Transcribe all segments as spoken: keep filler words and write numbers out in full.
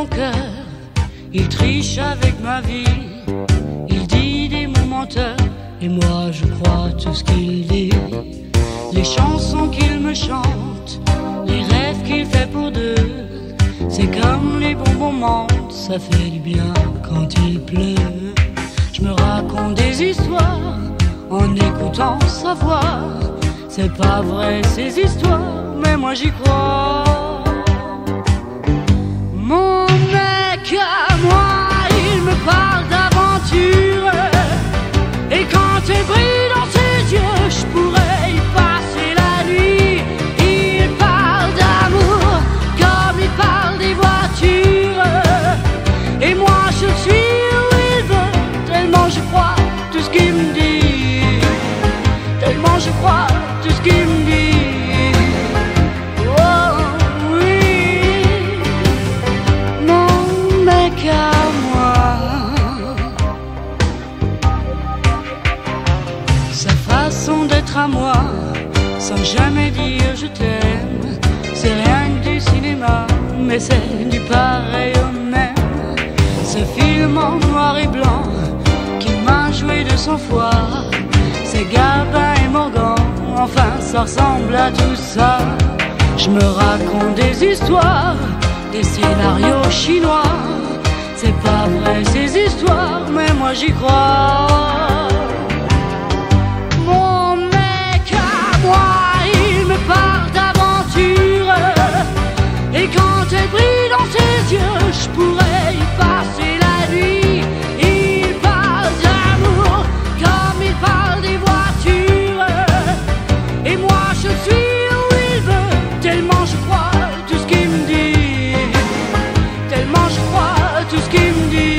mon cœur, il triche avec ma vie. Il dit des mots menteurs, et moi je crois tout ce qu'il dit. Les chansons qu'il me chante, les rêves qu'il fait pour deux, c'est comme les bons moments, ça fait du bien quand il pleut. Je me raconte des histoires en écoutant sa voix. C'est pas vrai ces histoires, mais moi j'y crois. Mon mec à moi, il me parle d'aventure, et quand elle brille dans ses yeux, je pourrais y passer la nuit. Il parle d'amour comme il parle des voitures, et moi je suis où il veut, tellement je crois tout ce qu'il me dit, tellement je crois tout ce qu'il me dit. À moi, sans jamais dire je t'aime, c'est rien que du cinéma, mais c'est du pareil au même. Ce film en noir et blanc qui m'a joué de sang froid, c'est Gabin et Morgan, enfin ça ressemble à tout ça. Je me raconte des histoires, des scénarios chinois, c'est pas vrai ces histoires, mais moi j'y crois. Moi, il me parle d'aventure, et quand elle brille dans ses yeux, je pourrais y passer la nuit. Il parle d'amour comme il parle des voitures, et moi je suis où il veut, tellement je crois tout ce qu'il me dit, tellement je crois tout ce qu'il me dit.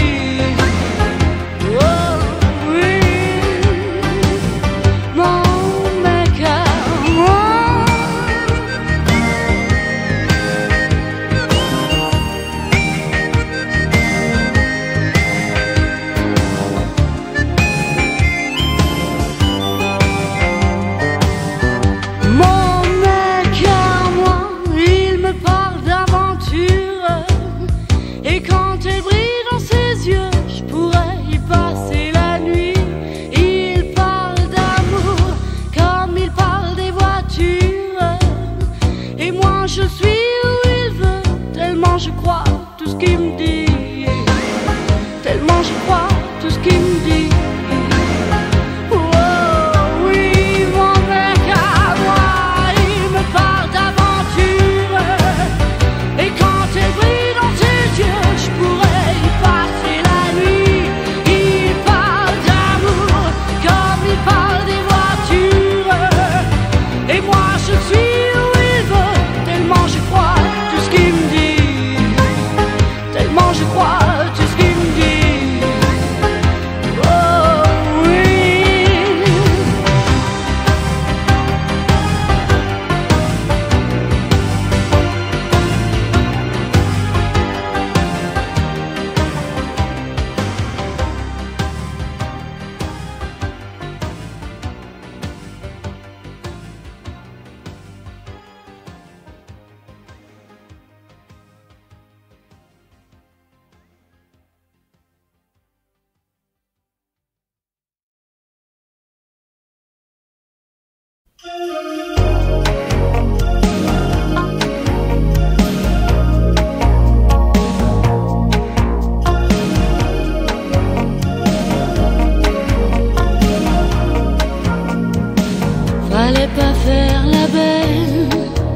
Fallait pas faire la belle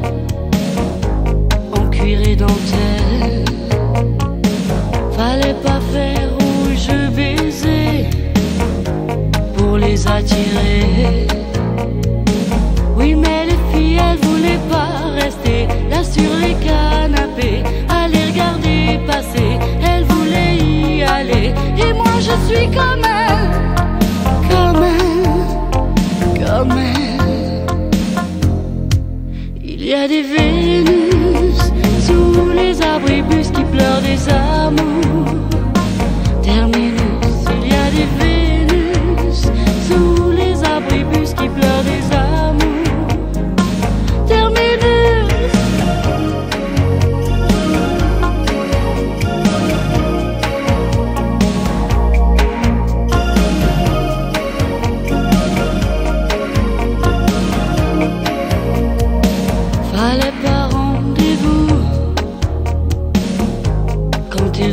en cuir et dentelle, fallait pas faire rouge baiser pour les attirer. Oui, mais les filles, elles voulaient pas rester là sur les canapés à les regarder passer, elles voulaient y aller. Et moi je suis comme elle, comme elle, comme elle. Il y a des Vénus sous les abribus qui pleurent des amours. Terminus, il y a des Vénus sous les abribus qui pleurent des amours. Terminus.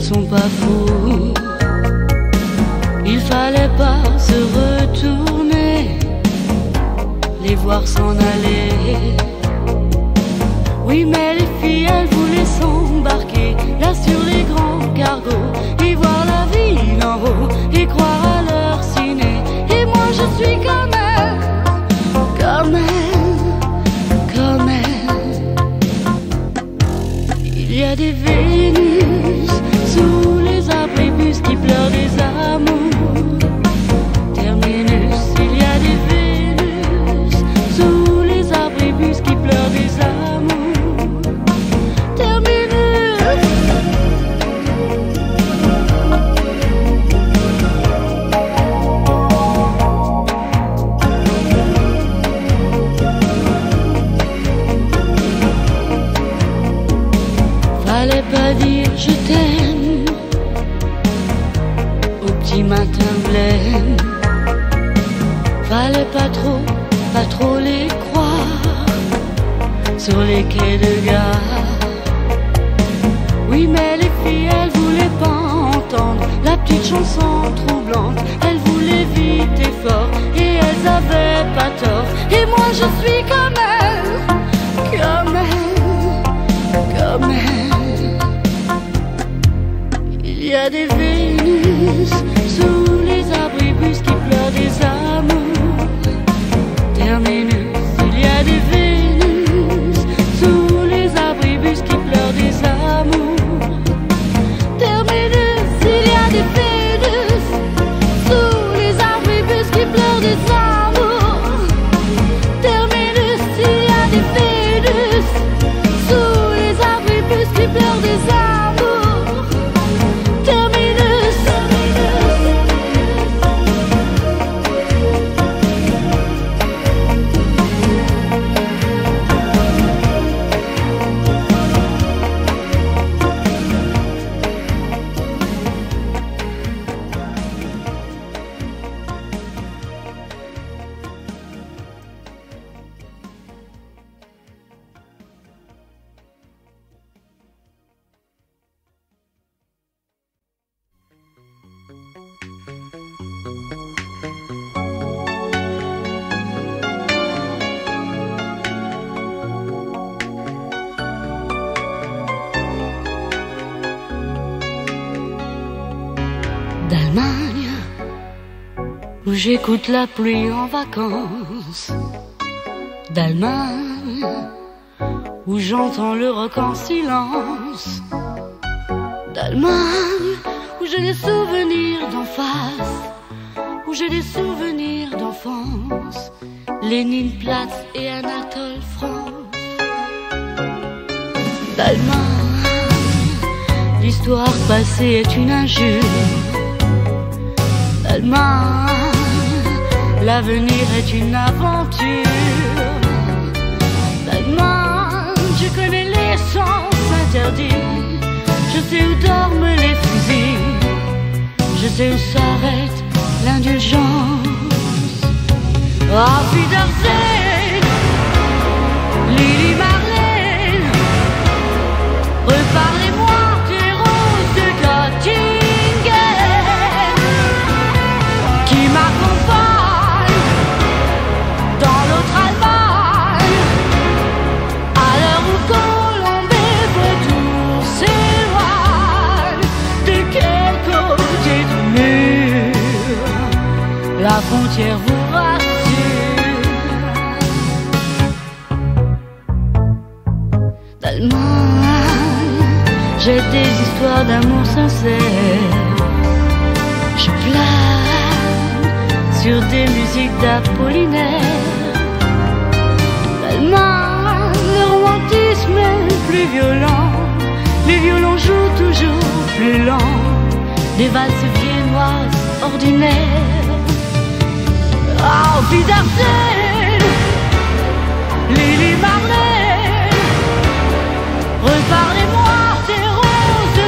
sont pas fous. Il fallait pas se retourner, les voir s'en aller. Oui, mais les filles, elles voulaient s'embarquer là sur les grands cargos et voir la ville en haut et croire à leur ciné. Et moi, je suis comme elle, comme elle, comme elle. Il y a des Vénus sous les abribus qui pleurent des amours. Terminus, il y a des Vénus sous les abribus qui pleurent des amours. Terminus. Fallait pas dire je t'aime au petit matin blême. Fallait pas trop, pas trop les croire sur les quais de gare. Oui, mais les filles, elles voulaient pas entendre la petite chanson troublante. Elles voulaient vite et fort et elles avaient pas tort. Et moi, je suis comme elles, comme elles, comme elles. Il y a des Vénus sous les abribus qui pleurent des amours. Terminus, il y a des Vénus sous les abribus qui pleurent des amours. Terminus, il y a des Vénus sous les abribus qui pleurent des amours. Terminus, il y a des Vénus sous les abribus qui pleurent des amours. Terminus, d'Allemagne, où j'écoute la pluie en vacances. D'Allemagne, où j'entends le rock en silence. D'Allemagne, où j'ai des souvenirs d'en face, où j'ai des souvenirs d'enfance. Léninplatz et Anatole France. D'Allemagne, l'histoire passée est une injure. D'Allemagne, l'avenir est une aventure. D'Allemagne, je connais les sens interdits. Je sais où dorment les fusils. Je sais où s'arrête l'indulgence. Auf Wiedersehen, Lili Marlène. Reparlez-moi des roses de Göttingen qui m'accompagnent dans l'autre Allemagne, à l'heure où Colombe et Breton s'éloignent. De quel côté du mur la frontière vous rassure? D'Allemagne, j'ai des histoires d'amour sincère. Je plane sur des musiques d'Apollinaire. D'Allemagne, le romantisme est plus violent. Les violons jouent toujours plus lent. Des valses viennoises ordinaires. Auf Wiedersehen, Lili Marlène. Reparlez-moi des roses de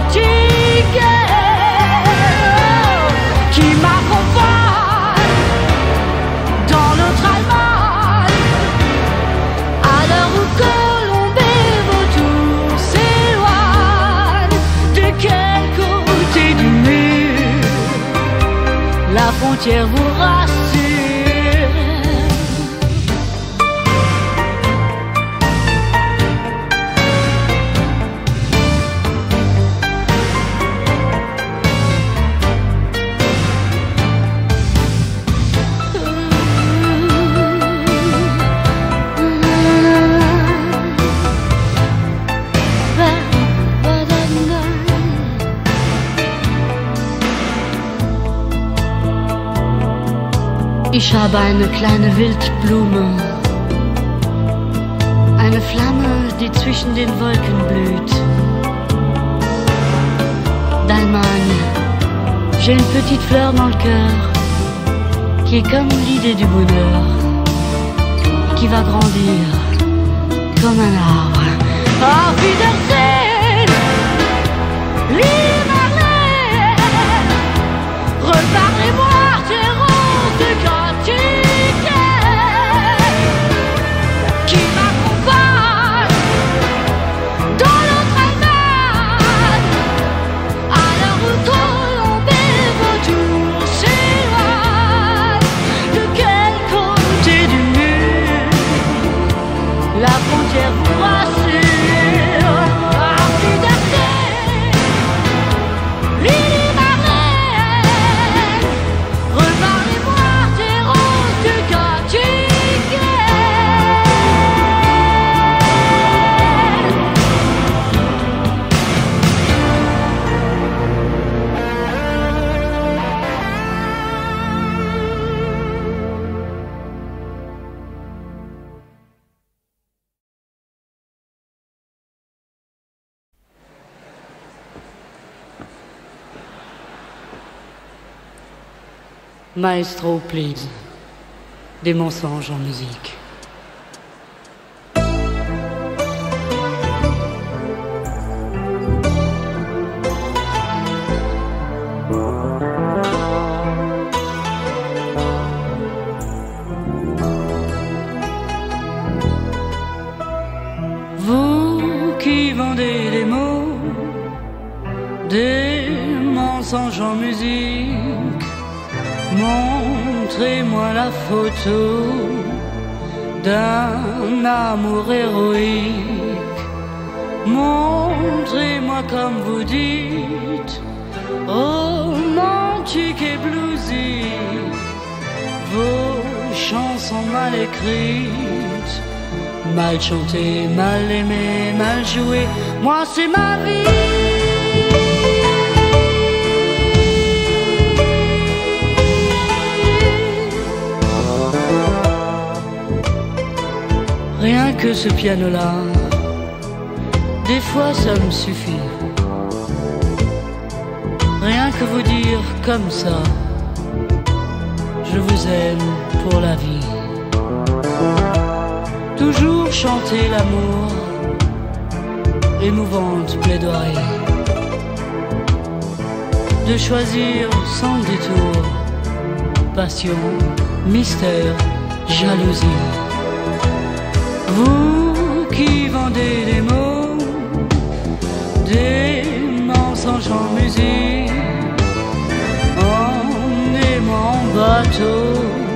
Göttingen qui m'accompagnent dans l'autre Allemagne, à l'heure où Colombe et Vautour s'éloignent. De quel frontière vous rassure. Ich habe eine kleine Wildblume, eine Flamme, die zwischen den Wolken blüht. D'Allemagne, j'ai une petite fleur dans le cœur, qui est comme l'idée du bonheur, qui va grandir comme un arbre. Auf Wiedersehen, liebe Marlène, reparlez-moi ces roses de Cantique qui m'accompagnent dans notre Allemagne, à l'heure où Colombais vautour s'éloigne. De quel côté du mur la frontière vous rassure? Maestro, please. Des mensonges en musique. Vous qui vendez des mots, des mensonges en musique, montrez-moi la photo d'un amour héroïque. Montrez-moi comme vous dites, romantique et bluesy, vos chansons mal écrites, mal chantées, mal aimées, mal jouées. Moi c'est ma vie. Rien que ce piano-là, des fois ça me suffit. Rien que vous dire comme ça, je vous aime pour la vie. Toujours chanter l'amour, émouvante plaidoirie. De choisir sans détour, passion, mystère, jalousie. Vous qui vendez des mots, des mensonges en musique, emmenez-moi en bateau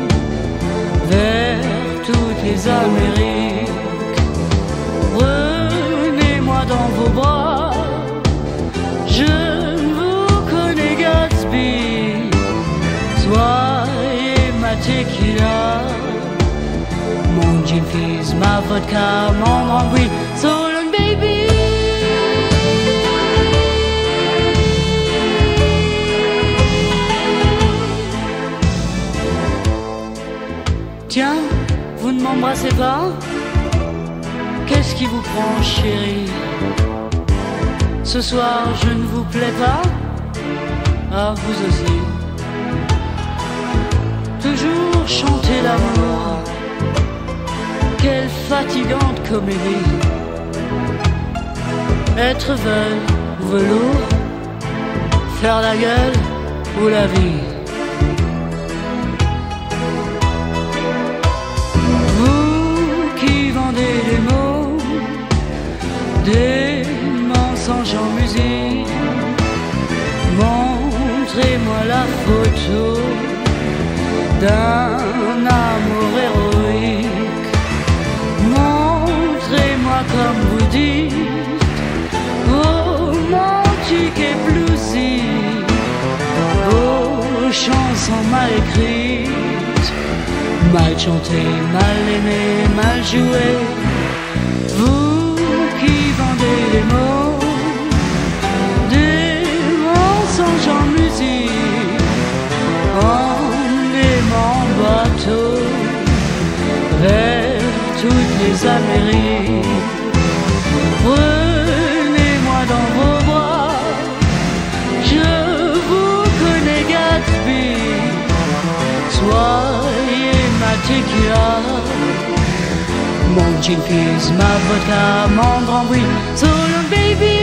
vers toutes les Amériques. Prenez-moi dans vos bras, je vous connais Gatsby. Soyez ma tequila, mon gin fizz, ma vodka, mon grand bruit. So long baby. Tiens, vous ne m'embrassez pas? Qu'est-ce qui vous prend, chérie? Ce soir, je ne vous plais pas? Ah, vous aussi. Toujours chanter l'amour, quelle fatigante comédie. Être veuve ou velours, faire la gueule ou la vie. Vous qui vendez des mots, des mensonges en musique, montrez-moi la photo d'un amour héroïque. Montrez-moi comme vous dites, romantique et bluesy, vos chansons mal écrites, mal chantées, mal aimées, mal jouées. Vous qui vendez les mots, des mensonges en musique, en aimant bateau vers toutes les Amériques. Prenez-moi dans vos bras, je vous connais Gatsby. Soyez ma tequila, mon gin fizz, ma vodka, mon grand bruit. So long baby,